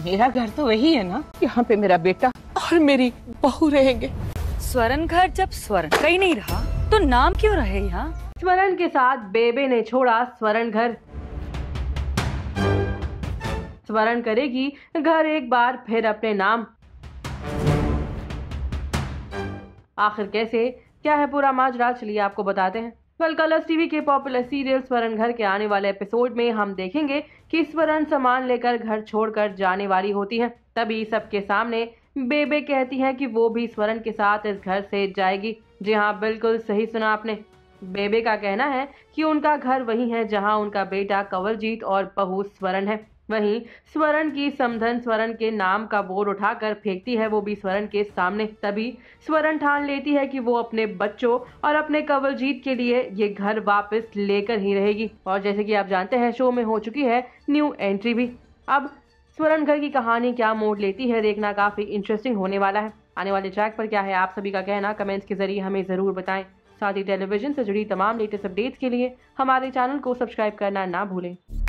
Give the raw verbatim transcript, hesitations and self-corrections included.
मेरा घर तो वही है ना, यहाँ पे मेरा बेटा और मेरी बहू रहेंगे। स्वर्ण घर जब स्वर्ण का ही नहीं रहा तो नाम क्यों रहे यहाँ? स्वर्ण के साथ बेबे ने छोड़ा स्वर्ण घर। स्वर्ण करेगी घर एक बार फिर अपने नाम। आखिर कैसे, क्या है पूरा माजरा, चलिए आपको बताते हैं। कल कलर्स टीवी के पॉपुलर सीरियल स्वर्ण घर के आने वाले एपिसोड में हम देखेंगे कि स्वर्ण सामान लेकर घर छोड़कर जाने वाली होती है। तभी सबके सामने बेबे कहती है कि वो भी स्वर्ण के साथ इस घर से जाएगी। जी हाँ, बिल्कुल सही सुना आपने। बेबे का कहना है कि उनका घर वही है जहां उनका बेटा कंवलजीत और बहू स्वर्ण है। वहीं स्वर्ण की समधन स्वर्ण के नाम का बोर्ड उठाकर फेंकती है, वो भी स्वर्ण के सामने। तभी स्वर्ण ठान लेती है कि वो अपने बच्चों और अपने कंवलजीत के लिए ये घर वापस लेकर ही रहेगी। और जैसे कि आप जानते हैं, शो में हो चुकी है न्यू एंट्री भी। अब स्वर्ण घर की कहानी क्या मोड़ लेती है, देखना काफी इंटरेस्टिंग होने वाला है। आने वाले ट्रैक पर क्या है आप सभी का कहना, कमेंट्स के जरिए हमें जरूर बताएं। साथ ही टेलीविजन से जुड़ी तमाम लेटेस्ट अपडेट्स के लिए हमारे चैनल को सब्सक्राइब करना ना भूलें।